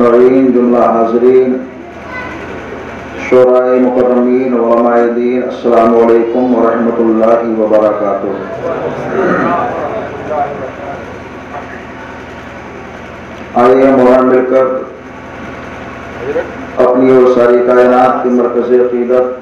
سامعین، جملہ حاضرین، شعراء مکرمین، علماء دین، السلام علیکم ورحمۃ اللہ وبرکاتہ۔ آئیے ہم وہاں مل کر اپنی اور ساری کائنات کی مرکز عقیدت،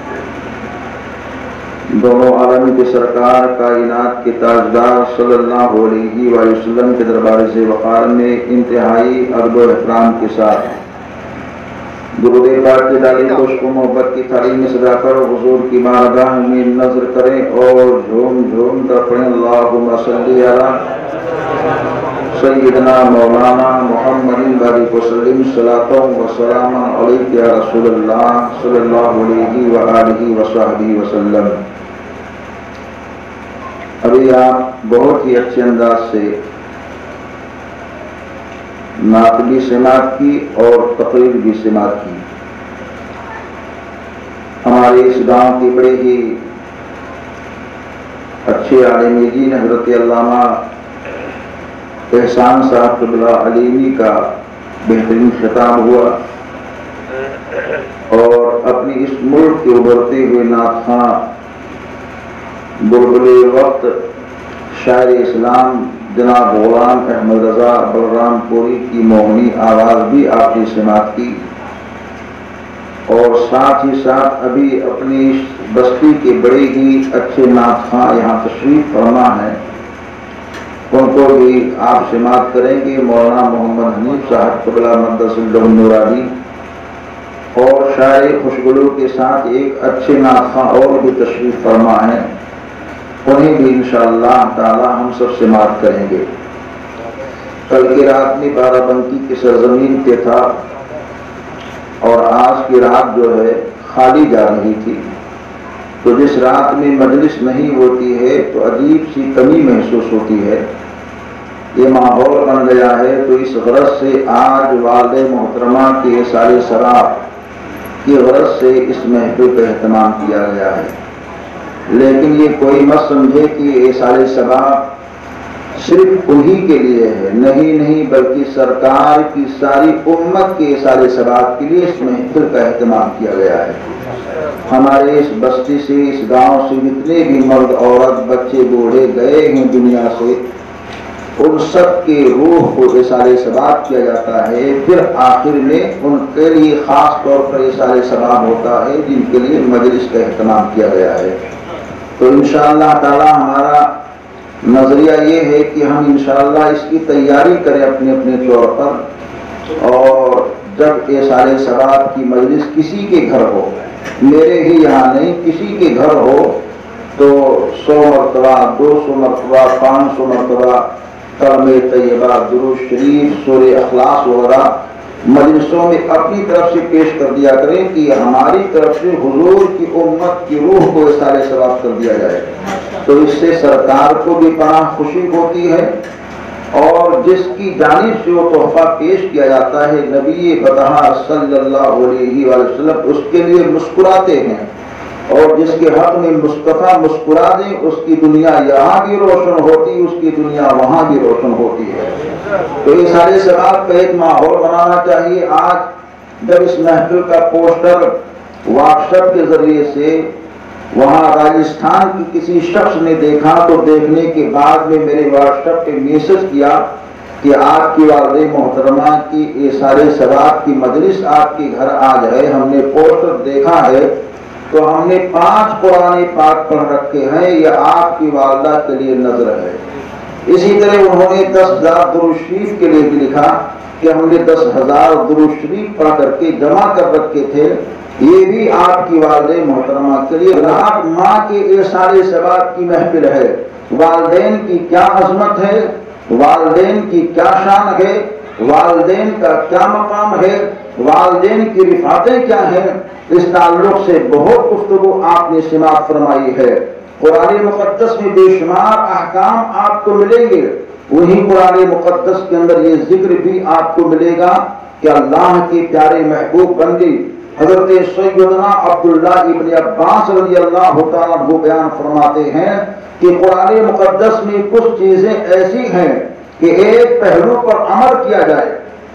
دونوں عالم کے سرکار، کائنات کے تاجدار صلی اللہ علیہ وآلہ وسلم کے دربار سے وقار میں انتہائی ادب و احترام کے ساتھ درود پاک کی ڈالی کو عشق و محبت کی تھالی میں سجا کر حضور کی بارگاہ میں نظر کریں اور جھوم جھوم کر پڑھیں اللہم صلی علی سیدنا مولانا محمد بارک وسلم صلاۃ و سلام علیک یا رسول اللہ صلی اللہ علیہ وآلہ وصحبہ وسلم۔ ابھی آپ بہت ہی اچھے انداز سے نعت بھی سماعت کی اور تقریر بھی سماعت کی۔ ہمارے اس گاؤں کے بڑے ہی اچھے عالم دین حضرت علامہ احسان صاحب قبلہ علیمی کا بہترین خطاب ہوا اور اپنی اس ملک کے ابھرتے ہوئے نعت خواں بلبل وقت شاعر اسلام جناب غلام احمد رضا بلرام پوری کی موہنی آواز بھی آپ نے سماعت کی، اور ساتھ ہی ساتھ ابھی اپنی بستی کے بڑے ہی اچھے نعت خواں یہاں تشریف فرما ہیں، ان کو بھی آپ سماعت کریں گے۔ مولانا محمد حنیف صاحب قبلہ مقدس النورانی اور شاعر خوشگلو کے ساتھ ایک اچھے نعت خواں اور بھی تشریف فرما ہیں، انہیں بھی انشاءاللہ تعالی ہم سب سماعت کریں گے۔ کل کی رات میں بارہ بنکی کی سرزمین پہ تھا اور آج کی رات جو ہے خالی جا رہی تھی، تو جس رات میں مجلس نہیں ہوتی ہے تو عجیب سی کمی محسوس ہوتی ہے۔ یہ ماحول بن گیا ہے تو اس غرض سے آج والد محترمہ کے احسال ثواب کی غرض سے اس محفل کا اہتمام کیا گیا ہے، لیکن یہ کوئی مت سمجھے کہ احسال ثواب صرف انہی کے لیے ہے، نہیں بلکہ سرکار کی ساری امت کے احسال ثواب کے لیے اس محفل کا اہتمام کیا گیا ہے۔ ہمارے اس بستی سے، اس گاؤں سے جتنے بھی مرد عورت بچے بوڑھے گئے ہیں دنیا سے، ان سب کے روح کو احسال ثواب کیا جاتا ہے، پھر آخر میں ان کے لیے خاص طور پر احسال ثواب ہوتا ہے جن کے لیے مجلس کا اہتمام کیا گیا ہے۔ تو انشاءاللہ تعالی ہمارا نظریہ یہ ہے کہ ہم انشاءاللہ اس کی تیاری کریں اپنے اپنے طور پر، اور جب احسال ثواب کی مجلس کسی کے گھر ہو، میرے ہی یہاں نہیں کسی کے گھر ہو، تو 100 مرتبہ 200 مرتبہ 500 مرتبہ کلمہ طیبہ درود شریف سورہ اخلاص وغیرہ مجلسوں میں اپنی طرف سے پیش کر دیا کریں کہ ہماری طرف سے حضور کی امت کی روح کو احسال ثواب کر دیا جائے، تو اس سے سرکار کو بھی پناہ خوشی ہوتی ہے، اور جس کی جانب سے وہ تحفہ پیش کیا جاتا ہے نبی بطحہ صلی اللہ علیہ وآلہ وسلم اس کے لیے مسکراتے ہیں، اور جس کے حق میں مصطفیٰ مسکرا دیں اس کی دنیا یہاں بھی روشن ہوتی، اس کی دنیا وہاں بھی روشن ہوتی ہے۔ تو یہ سارے ثواب کا ایک ماحول بنانا چاہیے۔ آج جب اس محفل کا پوسٹر واٹس ایپ کے ذریعے سے وہاں راجستھان کی کسی شخص نے دیکھا، تو دیکھنے کے بعد میں میرے واٹس ایپ پہ میسج کیا کہ آپ کی والد محترمہ کی احسال ثواب کی مجلس آپ کے گھر آج ہے، ہم نے پوسٹر دیکھا ہے، تو ہم نے 5 قرآن پاک پڑھ رکھے ہیں، یہ آپ کی والدہ کے لیے نظر ہے۔ اسی طرح انہوں نے 10,000 درود شریف کے لیے بھی لکھا کہ ہم نے 10,000 درود شریف پڑھ کر کے جمع کر رکھے تھے، یہ بھی آپ کی والد محترمہ کے لیے۔ رات ماں کے احسال ثواب کی محفل ہے، والدین کی کیا عظمت ہے، والدین کی کیا شان ہے، والدین کا کیا مقام ہے، والدین کی رفعتیں کیا ہیں، اس تعلق سے بہت گفتگو آپ نے سماعت فرمائی ہے۔ قرآن مقدس میں بے شمار احکام آپ کو ملیں گے، وہی قرآن مقدس کے اندر یہ ذکر بھی آپ کو ملے گا کہ اللہ کے پیارے محبوب بندی حضرت سیدنا عبداللہ ابن عباس رضی اللہ تعالیٰ عنہ بیان فرماتے ہیں کہ قرآن مقدس میں کچھ چیزیں ایسی ہیں کہ ایک پہلو پر عمل کیا جائے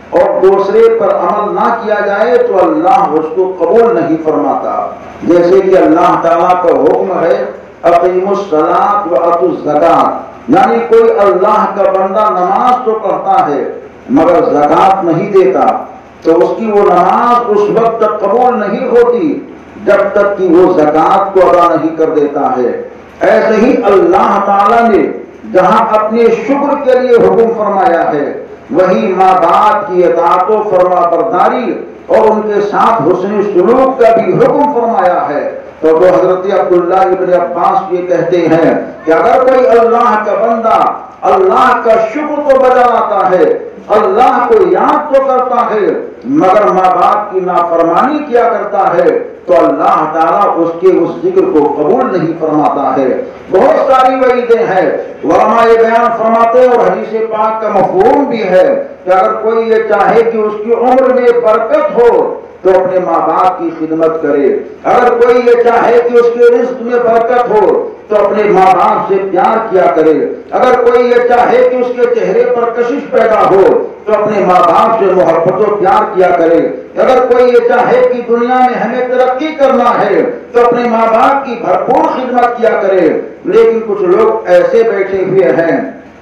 اور دوسرے پر عمل نہ کیا جائے تو اللہ اس کو قبول نہیں فرماتا. جیسے کہ اللہ تعالیٰ کا حکم ہے اقیموا الصلاۃ وآتوا الزکاۃ، یعنی کوئی اللہ کا بندہ نماز تو پڑھتا ہے مگر زکات نہیں دیتا تو اس کی وہ نماز اس وقت تک قبول نہیں ہوتی جب تک کہ وہ زکات کو ادا نہیں کر دیتا ہے. ایسے ہی اللہ تعالیٰ نے جہاں اپنے شکر کے لیے حکم فرمایا ہے وہی ماں باپ کی اطاعت و فرما برداری اور ان کے ساتھ حسن سلوک کا بھی حکم فرمایا ہے. تو حضرت عبداللہ ابن عباس یہ کہتے ہیں کہ اگر کوئی اللہ کا بندہ اللہ کا شکر تو بجا لاتا ہے، اللہ کو یاد تو کرتا ہے مگر ماں باپ کی نافرمانی کیا کرتا ہے تو اللہ تعالیٰ اس کے اس ذکر کو قبول نہیں فرماتا ہے. بہت ساری وعیدیں ہیں، علماء یہ بیان فرماتے ہیں اور حدیث پاک کا مفہوم بھی ہے کہ اگر کوئی یہ چاہے کہ اس کی عمر میں برکت ہو تو اپنے ماں باپ کی خدمت کرے، اگر کوئی یہ چاہے کہ اس کے رزق میں برکت ہو تو اپنے ماں باپ سے پیار کیا کرے، اگر کوئی یہ چاہے کہ اس کے چہرے پر کشش پیدا ہو تو اپنے ماں باپ سے محبت و پیار کیا کرے، اگر کوئی یہ چاہے کہ دنیا میں ہمیں ترقی کرنا ہے تو اپنے ماں باپ کی بھرپور خدمت کیا کرے. لیکن کچھ لوگ ایسے بیٹھے ہوئے ہیں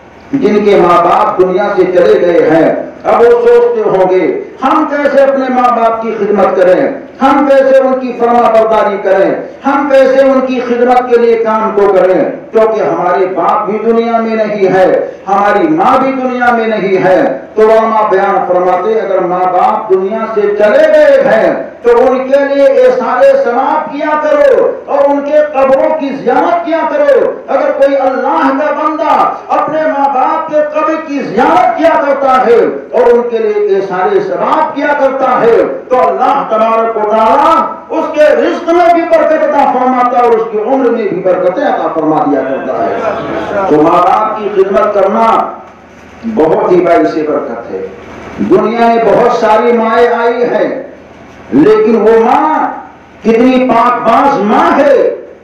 جن کے ماں باپ دنیا سے چلے گئے ہیں، اب وہ سوچتے ہوں گے ہم کیسے اپنے ماں باپ کی خدمت کریں، ہم کیسے ان کی فرما برداری کریں، ہم کیسے ان کی خدمت کے لیے کام کو کریں، کیونکہ ہمارے باپ بھی دنیا میں نہیں ہے، ہماری ماں بھی دنیا میں نہیں ہے. تو علماء بیان فرماتے اگر ماں باپ دنیا سے چلے گئے ہیں تو ان کے لیے احسان ثواب کیا کرو اور ان کے قبروں کی زیارت کیا کرو. اگر کوئی اللہ کا بندہ اپنے ماں باپ کے قبر کی زیارت کیا کرتا ہے اور ان کے لیے احسان ثواب کیا کرتا ہے تو اللہ تبارک و تعالیٰ اس کے رزق میں بھی برکت عطا فرماتا ہے اور اس کی عمر میں بھی برکتیں عطا فرما دیا کرتا ہے. تو ماں باپ کی خدمت کرنا بہت ہی باعث برکت ہے. دنیا میں بہت ساری مائیں آئی ہیں لیکن وہ ماں کتنی پاک باز ماں ہے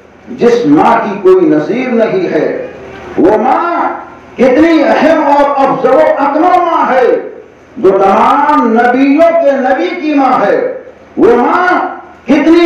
جس ماں کی کوئی نظیر نہیں ہے. وہ ماں کتنی اہم اور افضل و اکمل ماں ہے جو تمام نبیوں کے نبی کی ماں ہے. وہ ماں کتنی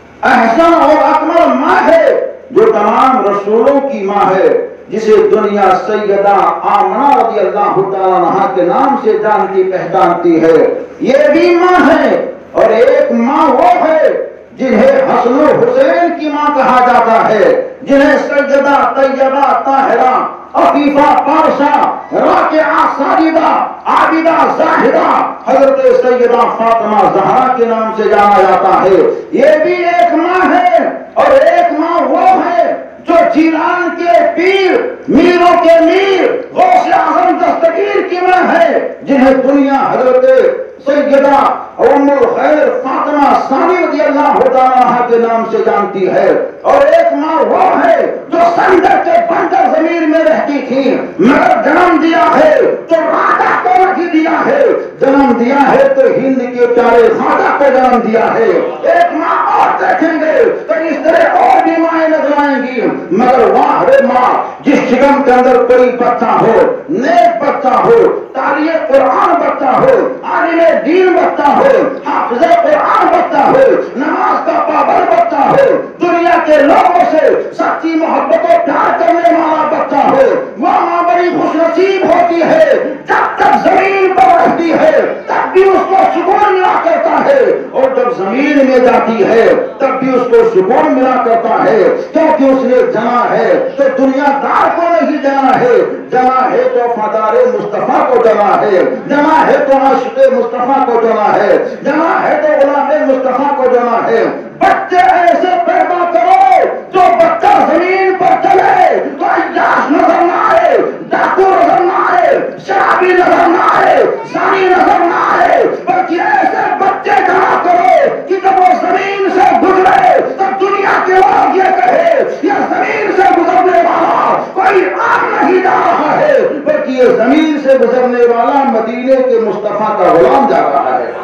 احسن اور اکمل ماں ہے جو تمام رسولوں کی ماں ہے جسے دنیا سیدہ آمنہ رضی اللہ تعالیٰ عنہا کے نام سے جانتی پہچانتی ہے. یہ بھی ماں ہے اور ایک ماں وہ ہے جنہیں حسن و حسین کی ماں کہا جاتا ہے، جنہیں سیدہ طیبہ طاہرہ عفیفہ پارسہ راکعہ ساجدہ عابدہ زاہدہ حضرت سیدہ فاطمہ زہرا کے نام سے جانا جاتا ہے. یہ بھی ایک ماں ہے اور ایک ماں وہ ہے جو جیلان کے پیر میروں کے میر غوث اعظم دستگیر کی ماں ہے جنہیں دنیا حضرت سیدہ ام الخیر فاطمہ ثانی رضی اللہ تعالیٰ کے نام سے جانتی ہے. اور ایک ماں وہ ہے جو سندر کے بنجر زمین میں رہتی تھی مگر جنم دیا ہے تو راجا کو نہیں دیا ہے، جنم دیا ہے تو ہند کے پیارے خواجہ کو جنم دیا ہے. ایک ماں اور دیکھیں گے تو اس طرح اور بھی مائیں نظر آئیں گی مگر واہ رے ماں جس شکم کے اندر کوئی بچہ ہو، نیک بچہ ہو، قاری قرآن بچہ ہو، عالم دین بچہ ہو، حافظ قرآن بچہ ہو، نماز کا پابند بچہ ہو، دنیا کے لوگوں سے سچی محبت و پیار کرنے والا بچہ ہو، وہ ماں بڑی خوش نصیب ہوتی ہے. جب تک زمین پر رہتی ہے تب بھی اس کو سکون ملا کرتا ہے اور جب زمین میں جاتی ہے تب بھی اس کو سکون ملا کرتا ہے کیونکہ اس نے جنا ہے تو دنیا دار کو نہیں جانا ہے، جنا ہے تو وفادار مصطفیٰ کو جنا ہے، جنا ہے تو عاشق مصطفیٰ کو جنا ہے، جنا ہے تو غلام مصطفیٰ کو جنا ہے. بچے ایسے پیدا کرو جو بچہ زمین پر چلے تو عیاش نظر نہ آئے، ڈاکو نظر نہ آئے، شرابی نظر نہ آئے، زانی نظر نہ آئے، بلکہ ایسے بچے جمع کرو کہ جب وہ زمین سے گزرے تو دنیا کے لوگ یہ کہے یہ زمین سے گزرنے والا کوئی عام نہیں جا رہا ہے بلکہ یہ زمین سے گزرنے والا مدینے کے مصطفیٰ کا غلام جا رہا ہے.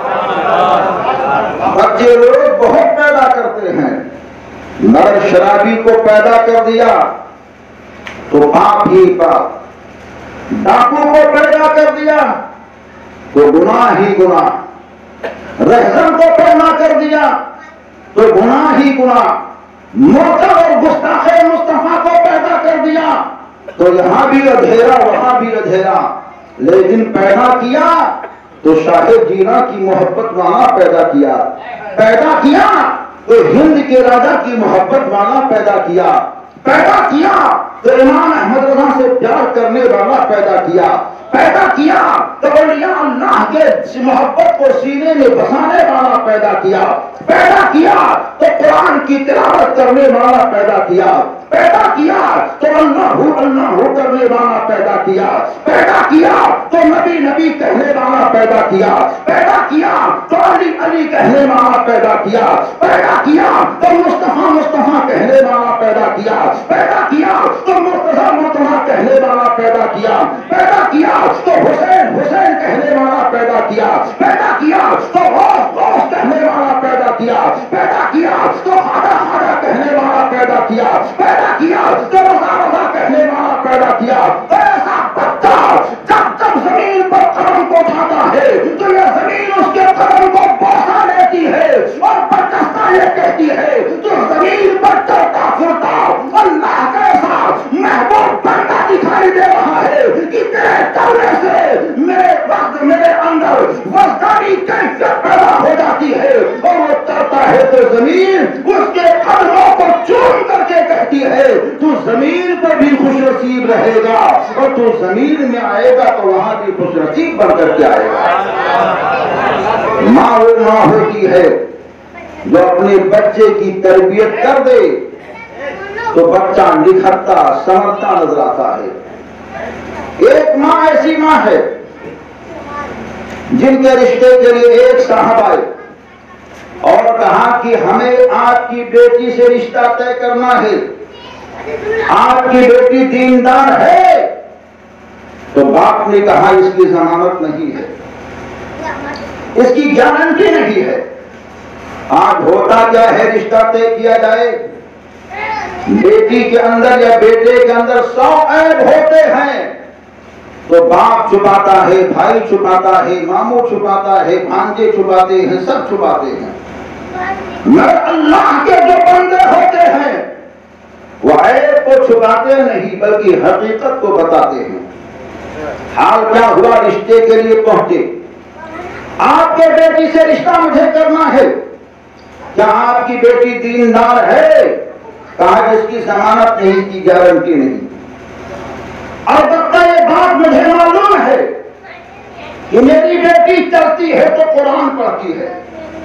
بچے لوگ بہت پیدا کرتے ہیں مگر شرابی کو پیدا کر دیا تو پاپ ہی پاپ، ڈاکو کو پیدا کر دیا تو گناہ ہی گناہ، رہزن کو پیدا کر دیا تو گناہ ہی گناہ، معتب اور گستاخ مصطفیٰ کو پیدا کر دیا تو یہاں بھی اندھیرا وہاں بھی اندھیرا، لیکن پیدا کیا تو شاہ جینا کی محبت والا پیدا کیا، پیدا کیا تو ہند کے راجا کی محبت والا پیدا کیا، پیدا کیا تو امام احمد رضا سے پیار کرنے والا پیدا کیا، پیدا کیا تو اولیاء اللہ کے محبت کو سینے میں بسانے والا پیدا کیا، پیدا کیا تو قرآن کی تلاوت کرنے والا پیدا کیا، پیدا کیا تو اللہ اللہ کرنے والا پیدا کیا، پیدا کیا تو نبی نبی کہنے والا پیدا کیا، پیدا کیا تو علی علی کہنے والا پیدا کیا، پیدا کیا تو مصطفیٰ مصطفیٰ کہنے والا پیدا کیا، پیدا کیا تو مرتضیٰ مرتضیٰ کہنے والا پیدا کیا، پیدا کیا تو حسین حسین کہنے والا پیدا کیا، پیدا کیا تو غوث غوث کہنے والا پیدا کیا، پیدا کیا تو خواجہ خواجہ کہنے والا پیدا کیا، پیدا کیا تو رضا رضا کہنے والا پیدا کیا۔ ایسا بچہ جب جب زمین پر قدم کو اٹھاتا ہے تو یہ زمین اس کے قدم کو بوسہ لیتی ہے اور برجستہ یہ کہتی ہے تو زمین پر چلتا پھرتا اللہ کیسا محبوب بندہ دکھائی دے رہا ہے کہ تیرے چلنے سے میرے وقت میرے اندر وزدانی کیفیت پیدا ہو جاتی ہے اور وہ چلتا ہے تو زمین اس کے قدموں کو چوم کر کے کہتی ہے تو زمین پر بھی خوش نصیب رہے گا اور تو زمین میں آئے گا تو وہاں بھی خوش نصیب بن کر کے آئے گا۔ ماں وہ ماں ہوتی ہے جو اپنے بچے کی تربیت کر دے تو بچہ نکھرتا سنورتا نظر آتا ہے۔ ایک ماں ایسی ماں ہے جن کے رشتے کے لیے ایک صاحب آئے اور کہا کہ ہمیں آپ کی بیٹی سے رشتہ طے کرنا ہے، آپ کی بیٹی دیندار ہے؟ تو باپ نے کہا اس کی ضمانت نہیں ہے، اس کی گارنٹی نہیں ہے۔ آج ہوتا کیا ہے رشتہ طے کیا جائے، بیٹی کے اندر یا بیٹے کے اندر 100 عیب ہوتے ہیں تو باپ چھپاتا ہے، بھائی چھپاتا ہے، ماموں چھپاتا ہے، بھانجے چھپاتے ہیں، سب چھپاتے ہیں، مگر اللہ کے جو بندے ہوتے ہیں وہ عیب کو چھپاتے نہیں بلکہ حقیقت کو بتاتے ہیں۔ حال کیا ہوا، رشتے کے لیے پہنچے، آپ کے بیٹی سے رشتہ مجھے کرنا ہے، کیا آپ کی بیٹی دیندار ہے؟ کہا جس کی ضمانت نہیں، اس کی گارنٹی نہیں۔ البتہ یہ بات مجھے معلوم ہے کہ میری بیٹی چلتی ہے تو قرآن پڑھتی ہے،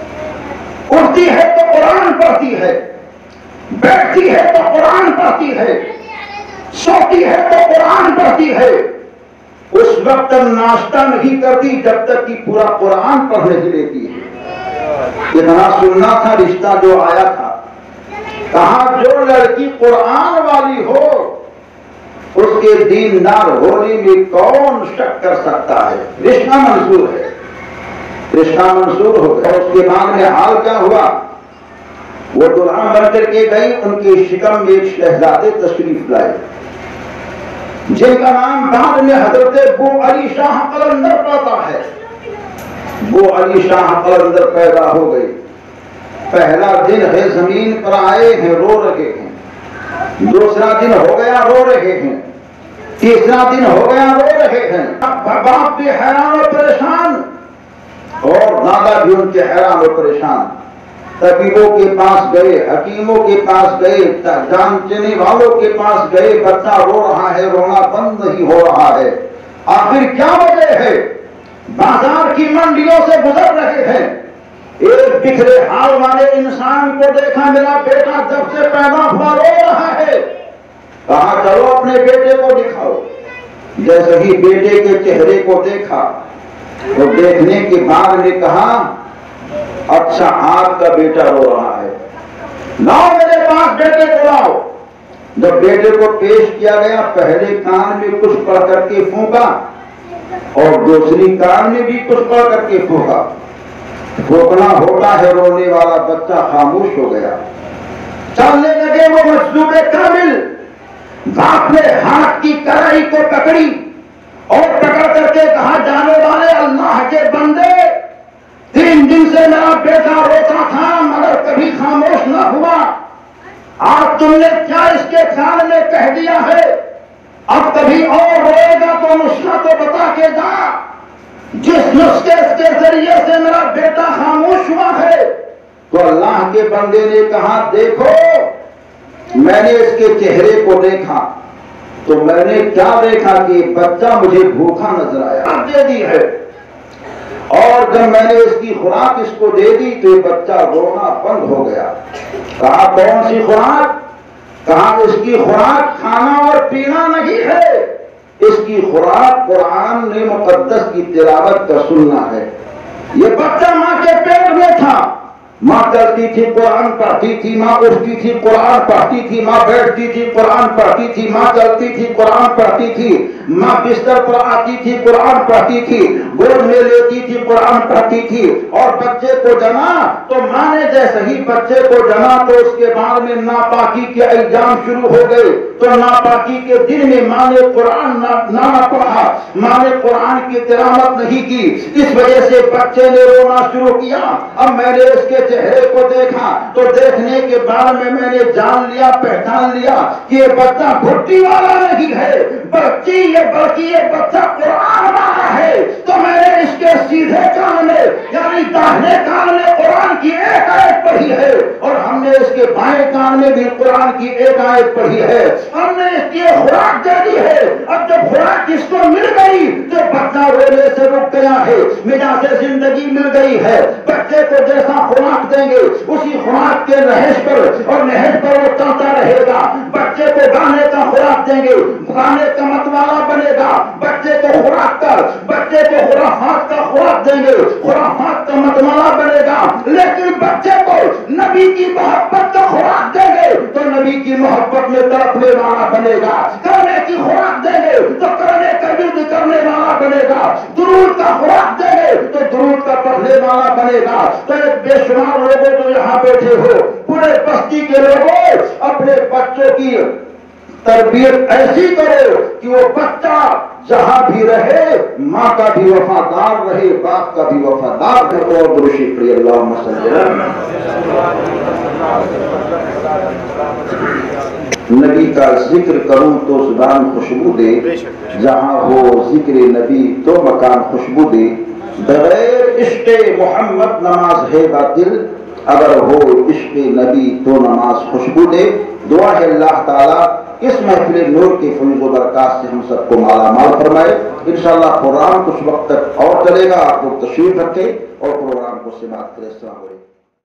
اٹھتی ہے تو قرآن پڑھتی ہے، بیٹھتی ہے تو قرآن پڑھتی ہے، سوتی ہے تو قرآن پڑھتی ہے۔ اس وقت ناشتہ نہیں کرتی جب تک کہ پورا قرآن پڑھ نہیں لیتی ہے۔ اتنا سننا تھا رشتہ جو آیا تھا، کہا جو لڑکی قرآن والی ہو اس کے دیندار ہونے میں کون شک کر سکتا ہے؟ رشتہ منظور ہے، رشتہ منظور ہو گیا۔ اس کے بعد میں حال کیا ہوا، وہ دلہن بن کر کے گئی، ان کی شکم میں ایک شہزادے تشریف لائے جن کا نام بعد میں حضرت بو علی شاہ قلندر پڑتا ہے۔ بو علی شاہ قلندر پیدا ہو گئی، پہلا دن ہے زمین پر آئے ہیں، رو رہے ہیں، دوسرا دن ہو گیا رو رہے ہیں، تیسرا دن ہو گیا رو رہے ہیں۔ باپ بھی حیران و پریشان اور دادا بھی ان کے حیران و پریشان۔ طبیبوں کے پاس گئے، حکیموں کے پاس گئے، جانچنے والوں کے پاس گئے، بچہ رو رہا ہے، رونا بند نہیں ہو رہا ہے۔ آخر کیا وجہ ہے؟ بازار کی منڈیوں سے گزر رہے ہیں، ایک بکھرے حال والے انسان کو دیکھا، میرا بیٹا جب سے پیدا ہوا رو رہا ہے۔ کہا چلو اپنے بیٹے کو دکھاؤ۔ جیسے ہی بیٹے کے چہرے کو دیکھا تو دیکھنے کے بعد نے کہا اچھا آپ کا بیٹا رو رہا ہے، لاؤ میرے پاس بیٹے کو لاؤ۔ جب بیٹے کو پیش کیا گیا، پہلے کان میں کچھ پڑھ کر کے پھونکا اور دوسری کان میں بھی کچھ پڑھ کر کے پھونکا۔ پھونکنا ہوتا ہے، رونے والا بچہ خاموش ہو گیا۔ چلنے لگے وہ مجذوب کامل، باپ نے ہاتھ کی کڑائی کو پکڑی اور پکڑ کر کے کہا جانے والے اللہ کے بندے 3 دن سے میرا بیٹا روتا تھا مگر کبھی خاموش نہ ہوا، آج تم نے کیا اس کے خیال میں کہہ دیا ہے؟ اب کبھی اور روئے گا تو نسخہ تو بتا کے جا، جس نسخے کے ذریعے سے میرا بیٹا خاموش ہوا ہے۔ تو اللہ کے بندے نے کہا دیکھو میں نے اس کے چہرے کو دیکھا تو میں نے کیا دیکھا کہ بچہ مجھے بھوکا نظر آیا، دے دی ہے، اور جب میں نے اس کی خوراک اس کو دے دی تو یہ بچہ رونا بند ہو گیا۔ کہا کون سی خوراک؟ کہا اس کی خوراک کھانا اور پینا نہیں ہے، اس کی خوراک قرآن نے مقدس کی تلاوت کا سننا ہے۔ یہ بچہ ماں کے پیٹ میں تھا، ماں چلتی تھی قرآن پڑھتی تھی، ماں اٹھتی تھی قرآن پڑھتی تھی، ماں بیٹھتی تھی قرآن پڑھتی تھی، ماں چلتی تھی قرآن پڑھتی تھی، ماں بستر پر آتی تھی قرآن پڑھتی تھی، گود میں لیتی تھی قرآن پڑھتی تھی، اور بچے کو جنا تو ماں نے جیسے ہی بچے کو جنا تو اس کے بعد میں ناپاکی کے الزام شروع ہو گئے۔ تو ناپاکی کے دن میں ماں نے قرآن نہ پڑھا، ماں نے قرآن کی تلاوت نہیں کی، اس وجہ سے بچے نے رونا شروع کیا۔ اب میں نے اس کے چہرے کو دیکھا تو دیکھنے کے بعد میں نے جان لیا، پہچان لیا کہ یہ بچہ بھٹی والا نہیں ہے، بلکہ یہ بچہ قرآن والا ہے۔ تو میں نے اس کے سیدھے کان میں یعنی داہنے کان میں قرآن کی ایک آیت پڑھی ہے، اور ہم نے اس کے بائیں کان میں بھی قرآن کی ایک آیت پڑھی ہے، ہم نے اس کی خوراک دے دی ہے۔ اب جب خوراک اس کو مل گئی تو بچہ رونے سے رک گیا ہے، مزاج زندگی مل گئی ہے۔ بچے کو جیسا خوراک دیں گے اسی خوراک کے رہش پر اور نہج پر وہ چلتا رہے گا۔ بچے کو گانے کا خوراک دیں گے، گانے کا متوالا بنے گا۔ بچے کو خوراک کر بچے کو خرافات کا خوراک دیں گے، خرافات کا متوالا بنے گا۔ لیکن بچے کو نبی کی محبت کا خوراک دیں گے تو نبی کی محبت میں تڑپنے والا بنے گا۔ کرنے کی خوراک دیں گے تو کرنے کا ورد کرنے والا بنے گا۔ درود کا خوراک دیں گے تو درود کا پڑھنے والا بنے گا۔ تو ایک بے شمار لوگوں تو یہاں بیٹھے ہو، پورے بستی کے لوگوں اپنے بچوں کی تربیت ایسی کرو کہ وہ بچہ جہاں بھی رہے ماں کا بھی وفادار رہے، باپ کا بھی وفادار رہے۔ اور درود شریف پڑھیے، اللہم صلی اللہ نبی کا ذکر کروں تو زبان خوشبو دے، جہاں ہو ذکر نبی تو مکان خوشبو دے۔ بغیر عشق محمد نماز ہے باطل، اگر ہو عشق نبی تو نماز خوشبو دے۔ دعا ہے اللہ تعالیٰ اس محفل نور کے فیض و برکات سے ہم سب کو مالا مال فرمائے۔ انشاءاللہ پروگرام کچھ وقت تک اور چلے گا، آپ لوگ تشریف رکھیں اور پروگرام کو سماعت کریں۔ السلام علیکم۔